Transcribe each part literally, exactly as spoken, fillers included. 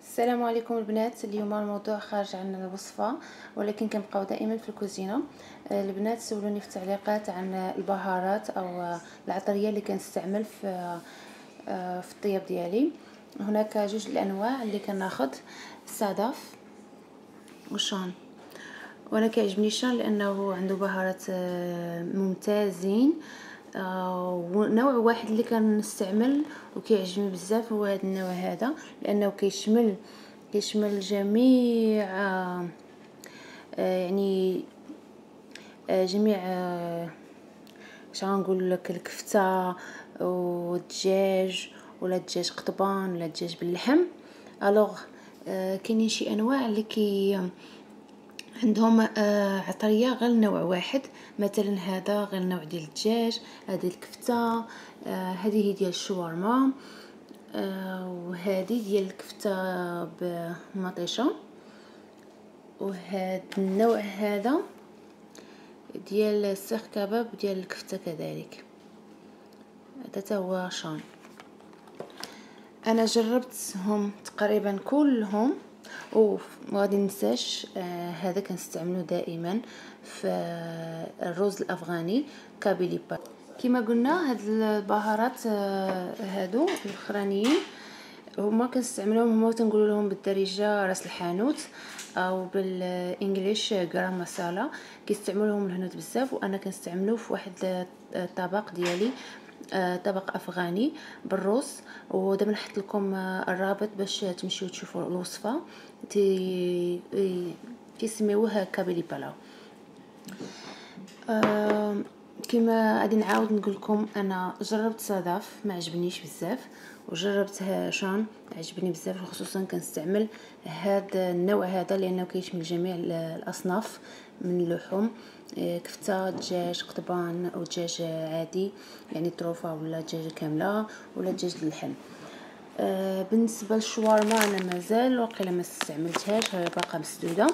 السلام عليكم البنات. اليوم الموضوع خارج عن الوصفه، ولكن كنبقاو دائما في الكوزينه. البنات سولوني في التعليقات عن البهارات او العطريه اللي كنستعمل في في الطياب ديالي. هناك جوج الانواع اللي كناخذ، الصدف والشان. وانا كيعجبني الشان لانه عنده بهارات ممتازين. ونوع واحد اللي كنستعمل وكيعجبني بزاف هو هذا النوع هذا، لانه كيشمل كيشمل جميع آه يعني آه جميع آه غنقول لك الكفته والدجاج، ولا دجاج قطبان، ولا دجاج باللحم. الوغ آه كاينين شي انواع اللي كي عندهم آه عطريه غير نوع واحد. مثلا هذا غير نوع ديال الدجاج، هذه الكفته، آه هذه هي ديال الشاورما، آه وهذه ديال الكفته بمطيشه، وهذا النوع هذا ديال السيخ كباب ديال الكفته كذلك. هذا هو شان. انا جربتهم تقريبا كلهم، وغادي ننساش آه هذا كنستعمله دائما في الرز الافغاني كابيليبا. كما قلنا هاد البهارات آه هادو الاخرانيين هما كنستعملوهم، هما تنقولوا لهم بالدارجه راس الحانوت او بالانجليش غرام مسالا. كيستعملوهم الهنود بزاف، وانا كنستعملو في واحد الطبق ديالي، آه طبق افغاني بالروز. ودابا نحط لكم آه الرابط باش تمشيو تشوفوا الوصفه. تي كيسميوه كابيليبالا. آه كما غادي نعاود نقول لكم، انا جربت صدف ما عجبنيش بزاف، وجربت شان عجبني بزاف، خصوصا كنستعمل هذا النوع هذا لانه كيشمل جميع الاصناف من اللحوم، كفته، دجاج قطبان او دجاج عادي يعني طروفه، ولا دجاجه كامله، ولا دجاج اللحم. آه بالنسبه للشاورما انا مازال واقيلا ما استعملتهاش، باقا مسدوده.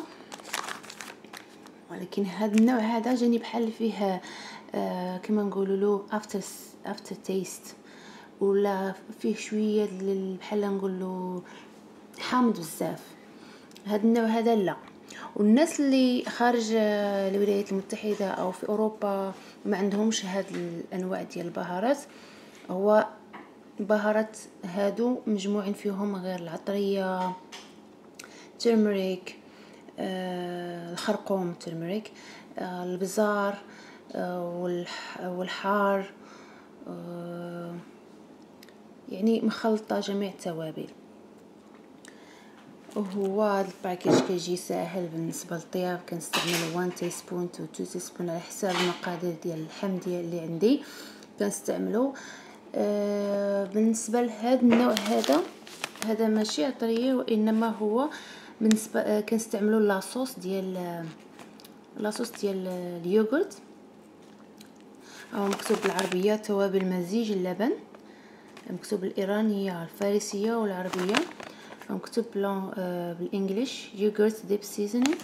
ولكن هذا النوع هذا جاني بحال فيه آه كما نقولوا له افتر افتر تيست، ولا فيه شويه بحال نقول له حامض بزاف. هذا النوع هذا لا. والناس اللي خارج الولايات المتحده او في اوروبا ما عندهمش هاد الانواع ديال البهارات، هو بهارات هادو مجموعين فيهم غير العطريه، ترمريك، آه الخرقوم ترمريك، آه البزار، آه والحار، آه يعني مخلطه جميع التوابل. وهو هذا الباكيج كيجي ساهل بالنسبه للطياب. كنستعمل واحد تي سبون تو تو تي سبون على حساب المقادير ديال اللحم ديال اللي عندي كنستعملو. آه بالنسبه لهذا النوع هذا هذا ماشي عطريه، وانما هو بالنسبه آه كنستعملو لاصوص ديال لاصوص ديال اليوغورت، او مكتوب بالعربيه توابل مزيج اللبن، مكتوب بالايرانيه الفارسيه والعربيه، مكتوب بالانجليش يوغورت ديب سيزونينغ.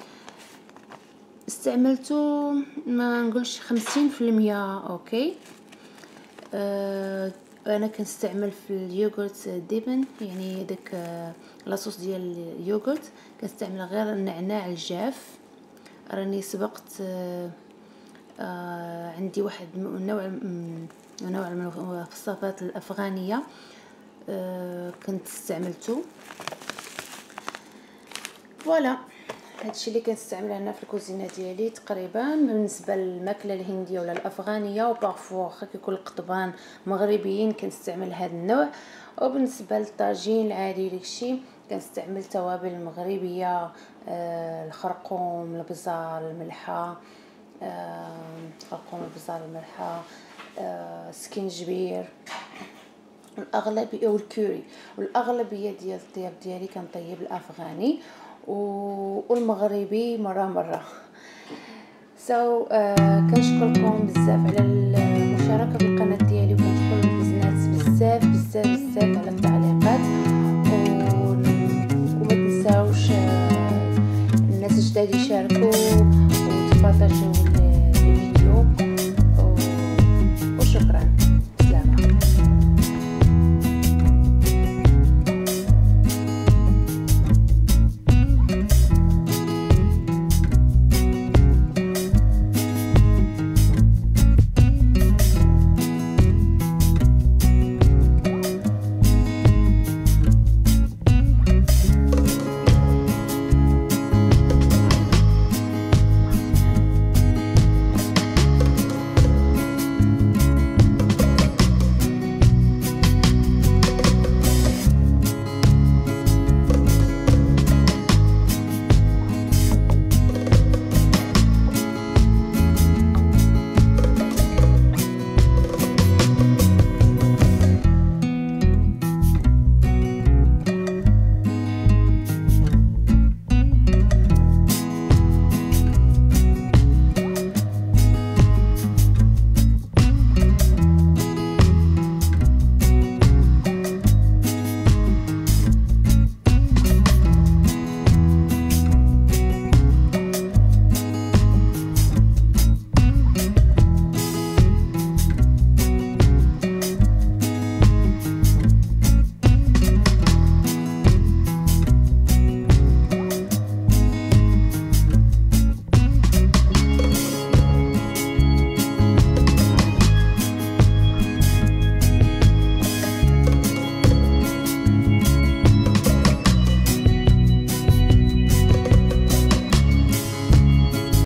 استعملته ما نقولش خمسين في المية اوكي. آه انا كنستعمل في اليوغورت ديبن، يعني داك آه لاصوص ديال اليوغورت كنستعمل غير النعناع الجاف. راني سبقت آه آه عندي واحد نوع نوع من الوصفات الافغانيه آه كنت استعملته. فوالا هادشي اللي كنستعمل هنا في الكوزينه ديالي تقريبا بالنسبه للماكله الهنديه ولا الافغانيه. وبارفو واخا كيكون القطبان مغربيين كنستعمل هذا النوع. وبالنسبه للطاجين العادي داكشي كنستعمل توابل مغربيه، آه الخرقوم، البزار، الملحه، آه الخرقوم، البزار، الملحه، آه سكينجبير، الاغلبيه والكوري. والاغلبيه ديال الطياب ديالي كنطيب الافغاني والمغربي مره مره. سو so, uh, كنشكركم بزاف على المشاركه في القناه ديالي، وكنشكر البزنات بزاف بزاف بزاف على التعليقات. وما تنساوش الناس الجداد يشاركوا وتبارطاجيو